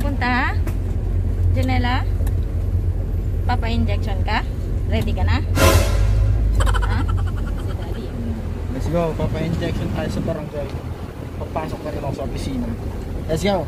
papunta? Janela? Papa-injection ka? Ready ka na? Ha? Si Daddy. Let's go, papa-injection tayo sa barangay. Papasok na rin ako sa opisina. Let's go!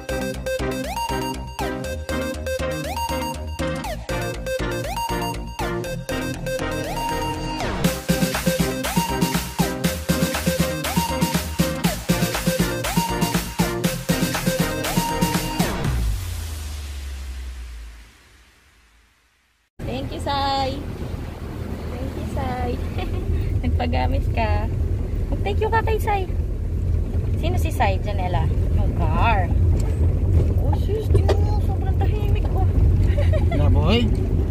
Thank you, Sai. Thank you, Sai. Nagpagamit ka. Mag-thank you ka kay Sai. Sino si Sai, Janela? Yung car. Oh, sis, tingnan mo. Sobrang tahimik ko. Na, boy.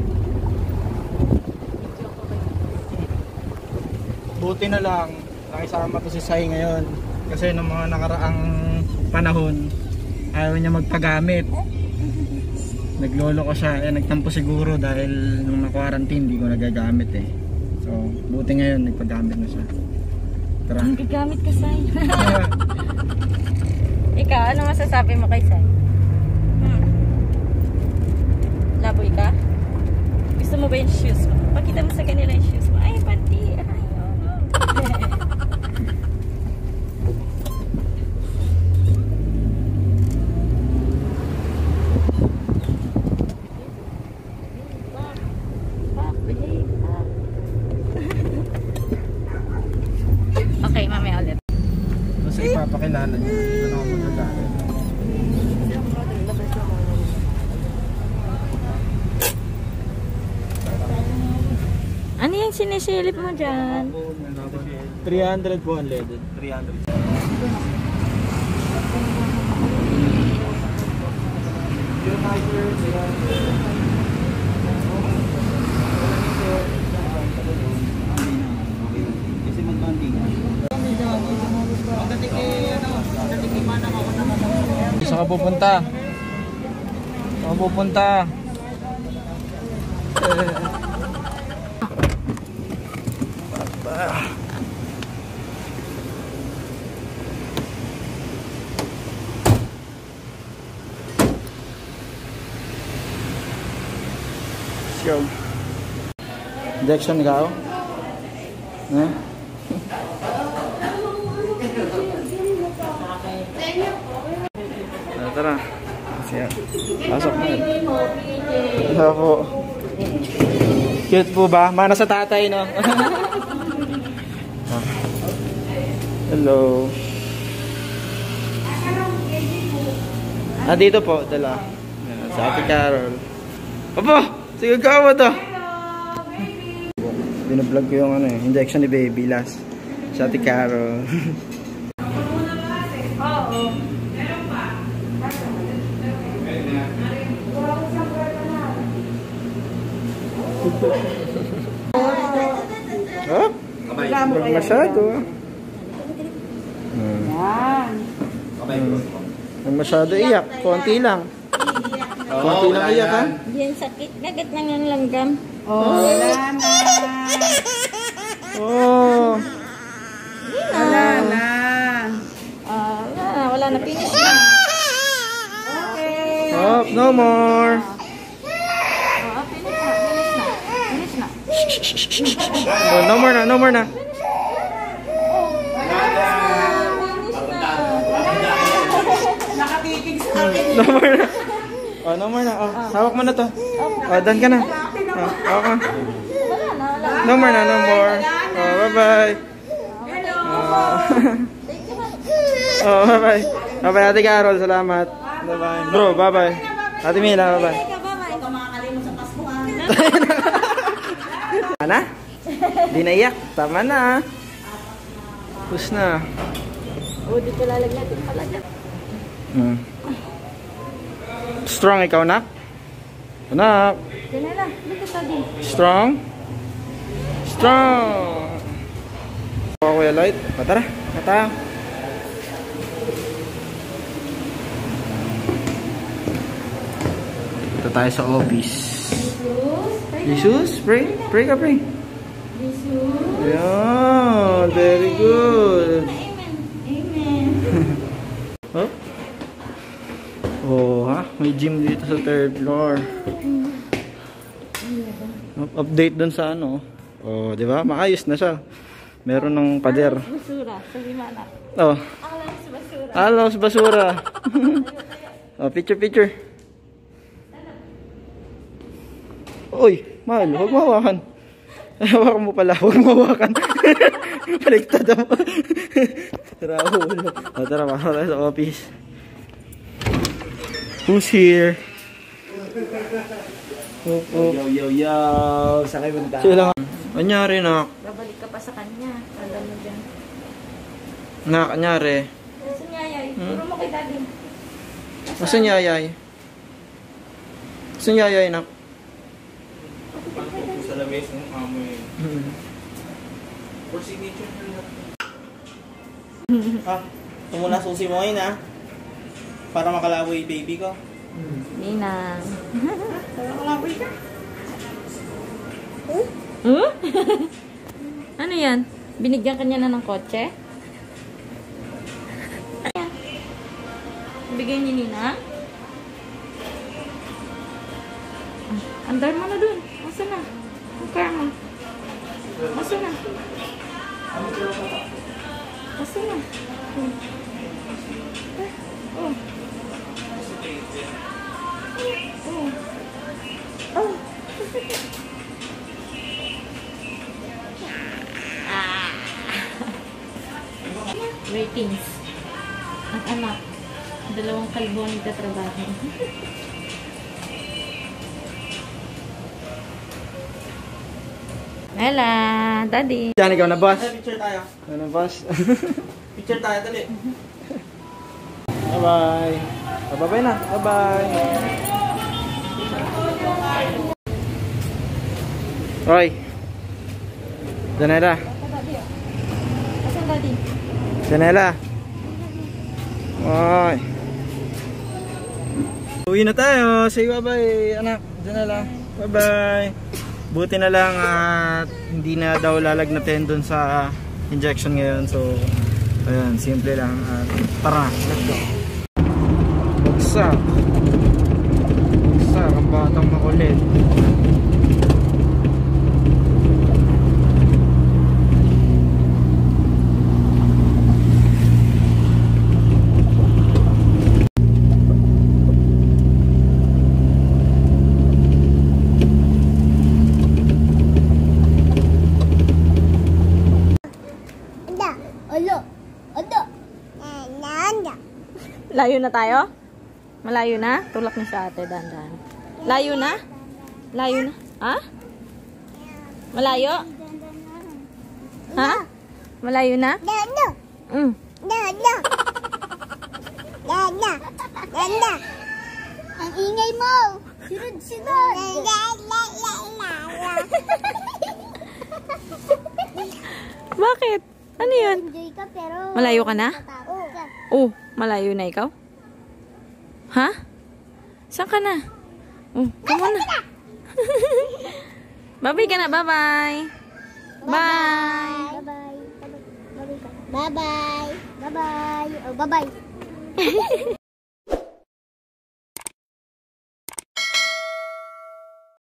Buti na lang, nakisama to si Sai ngayon. Kasi nung mga nakaraang panahon, ayaw niya magpagamit. Naglolo ko siya, nagtampo siguro dahil nung na-quarantine, hindi ko nagagamit eh. So, buti ngayon, nagpagamit na siya. Tara. Ang gagamit ka, Sai. Ikaw, ano masasabi mo kay Sai? Laboy ka? Gusto mo ba yung shoes mo? Pakita mo sa kanila yung shoes mo. Ay, panty. Ay, okay, mamaya ulit. Kasi ipapakilala niya. Ano ako magagalit. Ano yung sinisilip mo dyan? 300 po ang leaded. 300. Saan ka pupunta? Saan ka pupunta? Let's go. Injection ikaw? Eh? Tara. Siya. Pasok na. Ako. Cute po ba? Mana sa tatay, no? Hello. Ah, dito po. Dala. Sa Ate Carol. Opo! Sige ka mo to. Binablog ko yung injection ni baby last. Sa Ate Carol. Oh? Huwag masyado. Huwag masyado iyak. Konti lang. Konti lang iyak ha. Yan sakit. Nagat lang yung langgam. Oh, wala na. Oh. Wala na. Wala na. Finish na. Okay. Oh, no more. Finish na. Oh, no more na, no more na. Nakatitig sa akin. No more na. Oh, no more na. Oh, hawak mo na to. Oh, done ka na. Oh, hawak ka. No more na, no more. Oh, bye-bye. Oh, bye-bye. Bye-bye, Ate Carol. Salamat. Bye-bye. Bro, bye-bye. Ate Mila, bye-bye. Tama na? Di na iyak. Tama na. Tapos na. Di ko lalagnatin pala dyan. Strong ikaw, nak? Anak. Janela, look at Daddy. Strong? Strong! Oh, Kuya Lloyd. Tara. Tara. Ito tayo sa office. Jesus? Pray? Pray ka, pray. Jesus. Yeah, very good. Amen. Amen. Oh? Oh, ha? May gym dito sa third floor. Update dun sa ano. Oh, di ba? Maayos na siya. Meron ng pader. Basura. Sabi mo anak. Oh. Alas basura. Alos basura. Oh, picture. Uy, mahal, huwag mahawakan. Hawakan mo pala, huwag mahawakan. Baliktad ako. Tara, ulo. Oh, tara, makakala tayo sa office. Who's here? Yo. Saan kayo punta? Sila. Anyari, nak? Babalik ka pa sa kanya. Alam mo dyan. Nak, anyari. Kasi yayay. Puro mo kay daddy. Asan yayay? Asan yayay, nak? Sa labas ng amoy. For signature nyo lang. Ito muna susi mo ngayon, ha? Para makalaboy baby ko. Ninang. Para makalaboy ka. Huh? Ano yan? Binigyan ka niya na ng kotse? Ayan. Bigay ni Ninang? Andar mo na dun. Asa na? Ang car mo. Asa na? Asa na? Oh. Oh. Ratings. Ang anak. Dalawang kalbo ang nagtatrabaho. Mela, daddy. Yan, ikaw na, boss. Picture tayo. Ano, boss? Picture tayo, dali. Bye-bye. Bye-bye na. Bye-bye. Hoy. Janela. Asan daddy? Janela. Hoy. Uwi na tayo. Say bye-bye, anak. Janela. Bye-bye. Buti na lang at hindi na daw lalagnatin dun sa injection ngayon. So, ayan, simple lang. At tara, let's go. Bagsak. Bagsak ang batang makulit. Layo na tayo? Malayo na? Tulak niyo sa ate, dandan. Layo na? Layo na? Ha? Malayo? Ha? Malayo na? Mm. Ang ingay mo! Sunod! Bakit? Ano yun? Enjoy ka pero... Malayo ka na? Matakot ka. Oh, malayo na ikaw? Ha? Saan ka na? Oh, come on na. Bye-bye ka na, bye-bye. Bye. Bye-bye. Bye-bye. Bye-bye. Bye-bye. Oh, bye-bye.